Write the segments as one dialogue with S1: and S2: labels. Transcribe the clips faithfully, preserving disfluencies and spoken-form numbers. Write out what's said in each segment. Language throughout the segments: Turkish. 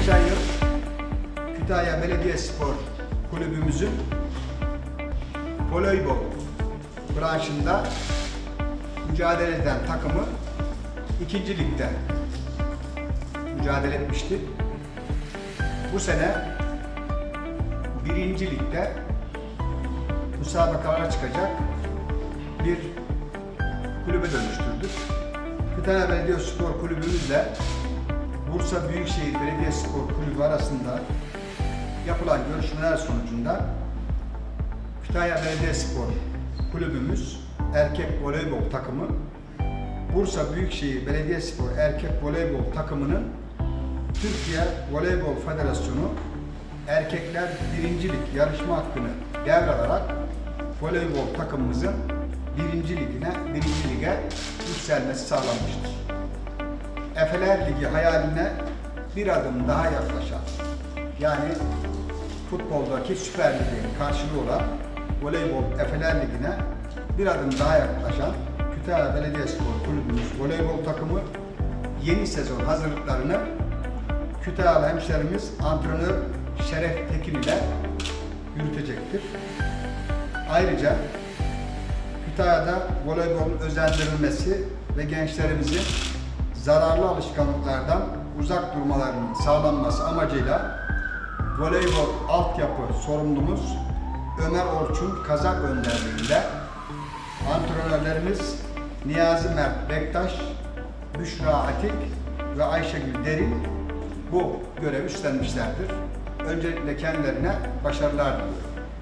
S1: geçen yıl Kütahya Belediyespor Kulübümüzün voleybol branşında mücadele eden takımı ikinci ligde mücadele etmişti. Bu sene birinci ligde müsabakalara çıkacak bir kulübe dönüştürdük. Kütahya Belediyespor Kulübümüzle Bursa Büyükşehir Belediyespor Kulübü arasında yapılan görüşmeler sonucunda Kütahya Belediyespor Kulübümüz erkek voleybol takımı Bursa Büyükşehir Belediyespor erkek voleybol takımının Türkiye Voleybol Federasyonu Erkekler birinci Lig yarışma hakkını devralarak voleybol takımımızın birinci ligine, birinci lige yükselmesi sağlanmıştır. Efeler Ligi hayaline bir adım daha yaklaşan, yani futboldaki Süper Lig'in karşılığı olan voleybol Efeler Ligi'ne bir adım daha yaklaşan Kütahya Belediyespor Kulübümüz voleybol takımı yeni sezon hazırlıklarını Kütahyalı hemşerimiz antrenör Şeref Tekin ile yürütecektir. Ayrıca Kütahya'da voleybolun özendirilmesi ve gençlerimizin zararlı alışkanlıklardan uzak durmalarının sağlanması amacıyla voleybol altyapı sorumlumuz Ömer Orçun Kazak önderliğinde antrenörlerimiz Niyazi Mert Bektaş, Büşra Atik ve Ayşegül Derin bu görevi üstlenmişlerdir. Öncelikle kendilerine başarılar diliyorum.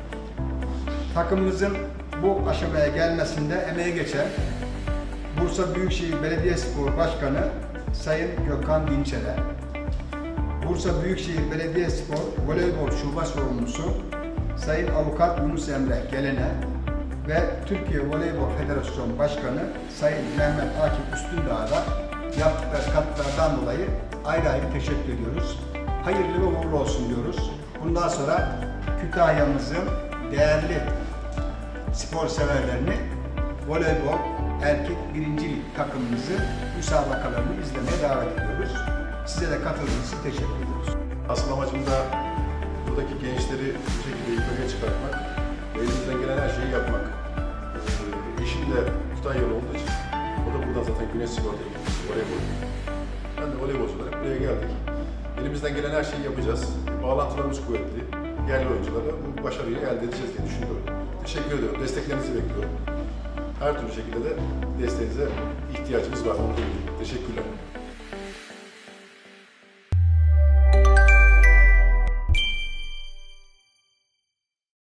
S1: Takımımızın bu aşamaya gelmesinde emeği geçen Bursa Büyükşehir Belediyespor Başkanı Sayın Gökhan Dinçer'e, Bursa Büyükşehir Belediyespor Voleybol Şube Sorumlusu Sayın Avukat Yunus Emre Gelen'e ve Türkiye Voleybol Federasyonu Başkanı Sayın Mehmet Akif Üstündağ'a da yaptıkları katkılardan dolayı ayrı ayrı teşekkür ediyoruz. Hayırlı ve uğurlu olsun diyoruz. Bundan sonra Kütahya'mızın değerli spor severlerini voleybol erkek birinci lig takımımızın müsabakalarını izlemeye davet ediyoruz. Size de katıldığınız için teşekkür ediyoruz.
S2: Asıl amacım da buradaki gençleri bu şekilde yukarıya çıkartmak, elimizden gelen her şeyi yapmak. Ee, eşim de Kütahyalı olduğu için, o da buradan zaten Güneş Spor'da gitmiş, voleybol. Ben de voleybolcu olarak buraya geldik. Elimizden gelen her şeyi yapacağız. Bağlantılarımız kuvvetli. Yerli oyunculara bu başarıyı elde edeceğiz diye düşünüyorum. Teşekkür ediyorum. Desteklerinizi bekliyorum. Her türlü şekilde de desteğinize ihtiyacımız var. Teşekkürler.